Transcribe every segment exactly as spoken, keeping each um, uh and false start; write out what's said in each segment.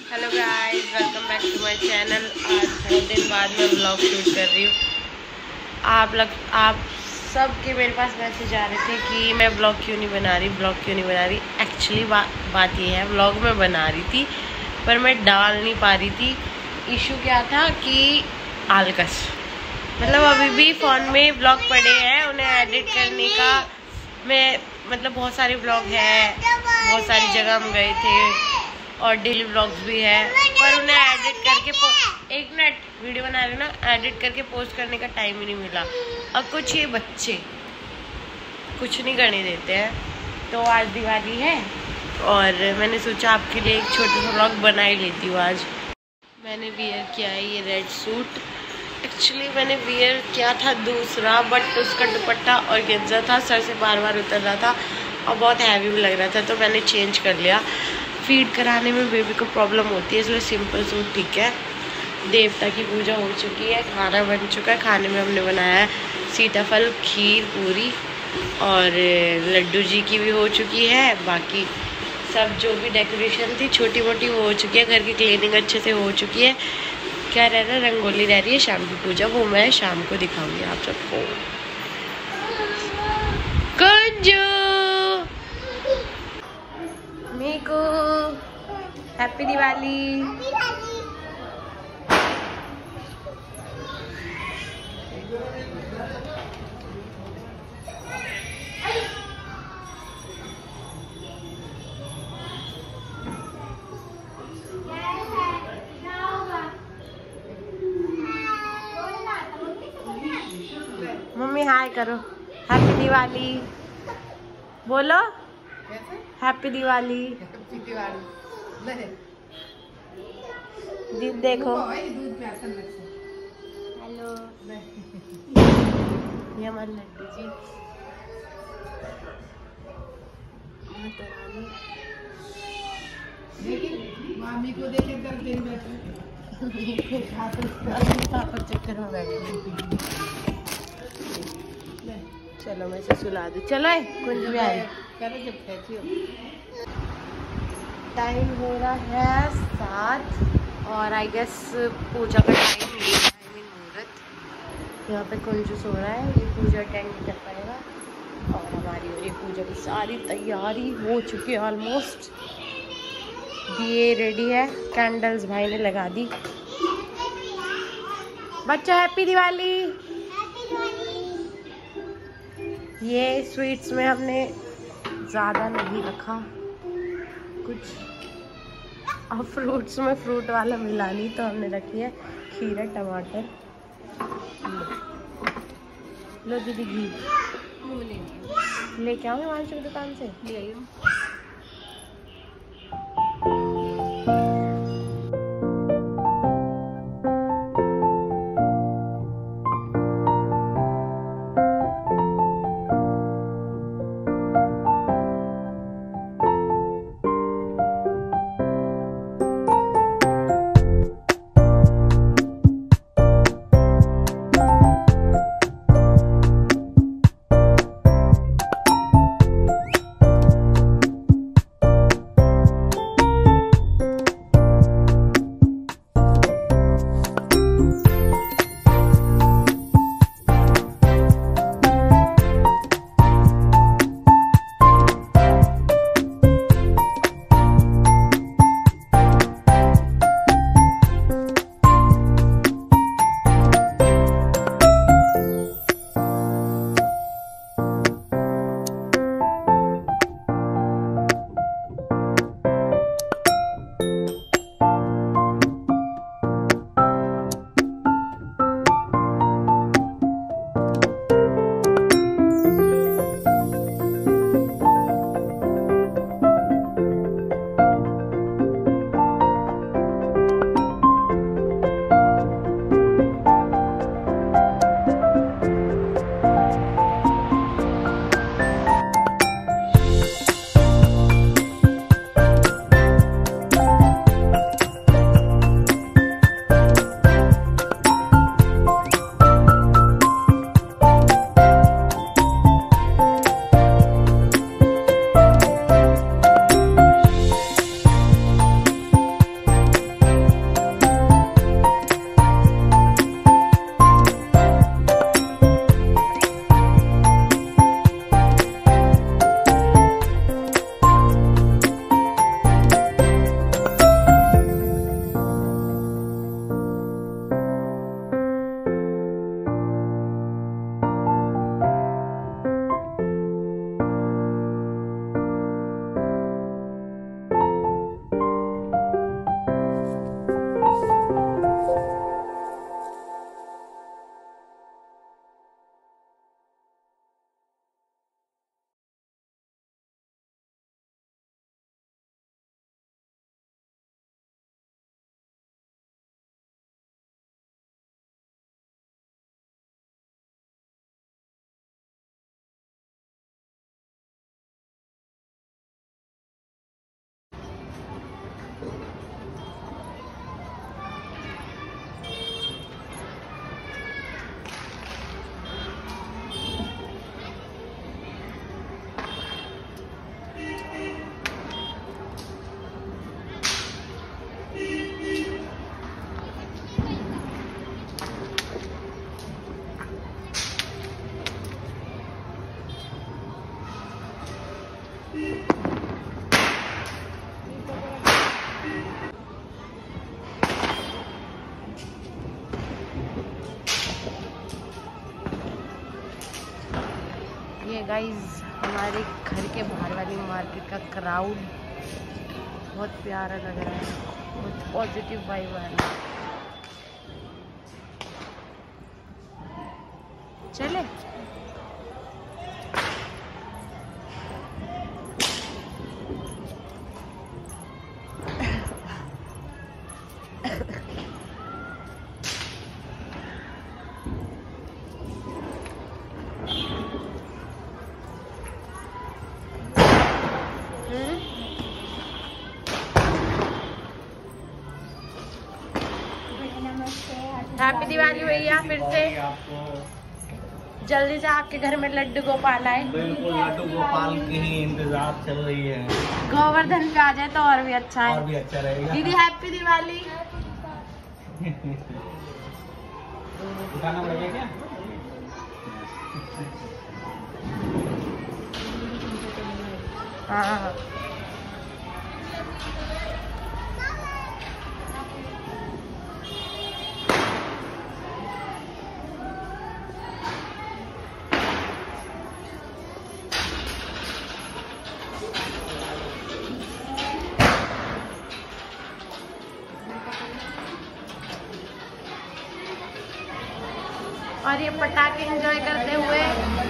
Hello guys, welcome back to my channel. आज बहुत दिन बाद मैं ब्लॉग शूट कर रही हूँ। आप लग आप सब के मेरे पास मैसेज आ रहे थे कि मैं ब्लॉग क्यों नहीं बना रही ब्लॉग क्यों नहीं बना रही एक्चुअली बा, बात ये है, ब्लॉग मैं बना रही थी पर मैं डाल नहीं पा रही थी। इशू क्या था कि आलकस, मतलब अभी भी फ़ोन में ब्लॉग पड़े हैं, उन्हें एडिट करने का मैं मतलब बहुत सारे ब्लॉग हैं, बहुत सारी जगह हम गए थे और डेली ब्लॉग्स भी है, पर उन्हें एडिट करके एक मिनट वीडियो बना रही हूँ ना, एडिट करके पोस्ट करने का टाइम ही नहीं मिला। और कुछ ये बच्चे कुछ नहीं करने देते हैं। तो आज दिवाली है और मैंने सोचा आपके लिए एक छोटा सा ब्लॉग बना ही लेती हूँ। आज मैंने वियर किया है ये रेड सूट। एक्चुअली मैंने वियर किया था दूसरा, बट उसका दुपट्टा और गेंजा था, सर से बार बार उतर रहा था और बहुत हैवी भी लग रहा था, तो मैंने चेंज कर लिया। फीड कराने में बेबी को प्रॉब्लम होती है, इसलिए सिंपल सूट ठीक है। देवता की पूजा हो चुकी है, खाना बन चुका है। खाने में हमने बनाया है सीताफल, खीर, पूरी और लड्डू जी की भी हो चुकी है। बाकी सब जो भी डेकोरेशन थी छोटी मोटी वो हो चुकी है। घर की क्लीनिंग अच्छे से हो चुकी है। क्या रह रहा है, रंगोली रह रही है, शाम की पूजा, वो मैं शाम को दिखाऊंगी आप सबको। Kunju Miku, happy Diwali. Mummy hi करो, हैप्पी दिवाली बोलो, हैप्पी दिवाली। दीद देखो, हेलो, ये हमारे लड्डू जी, मामी को देखे कर दिन बैठे चक्कर में बैठे। चलो मैं इसे सुला दूँ। चलो कुंज भी आ रही। टाइम हो रहा है सात और आई गेस पूजा का टाइम ही है, आई मीन मुहूर्त। यहाँ पे कुंजू सो रहा है, ये पूजा अटेंड नहीं कर पाएगा और हमारी हो रही पूजा की सारी तैयारी हो चुकी है ऑलमोस्ट। दिए रेडी है, कैंडल्स भाई ने लगा दी। बच्चों हैप्पी दिवाली। ये स्वीट्स में हमने ज़्यादा नहीं रखा कुछ, और फ्रूट्स में फ्रूट वाला मिला ली तो हमने रखी है खीरा, टमाटर। लो दीदी घी लेके आओगे मानसू की दुकान से, ले आइयो। हमारे घर के बाहर वाली मार्केट का क्राउड बहुत प्यारा लग रहा है, बहुत पॉजिटिव वाइब आ रही है। चले हैप्पी दिवाली भैया। फिर से जल्दी से आपके घर में लड्डू गोपाल आए। बिल्कुल, लड्डू गोपाल की ही इंतजार चल रही है। गोवर्धन पे आ जाए तो और भी अच्छा है, और भी अच्छा रहेगा। दीदी हैप्पी दिवाली। उठाना पड़ेगा क्या? हाँ और ये पटाखे एंजॉय करते हुए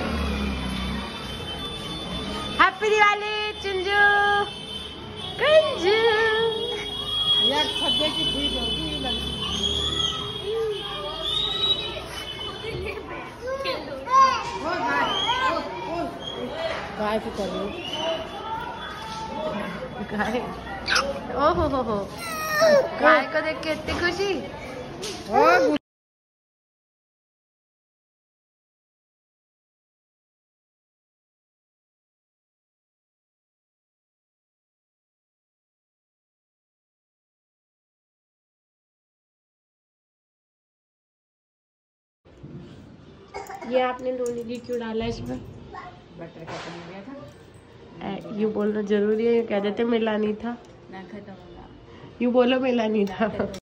हैप्पी दिवाली चिंजू कंजू। यार खड्डे की ठीक होगी लड़की। ओ गाय, ओ, ओ। गाय की कर लो। गाय, ओ हो हो हो, गाय को देख के इतनी खुशी। ओ ये आपने नोनी घी क्यों डाला इसमें? बटर खत्म हो गया था। यू बोलना जरूरी है, कह देते मिला नहीं था। ना खत्म होगा। यू बोलो मिला नहीं था।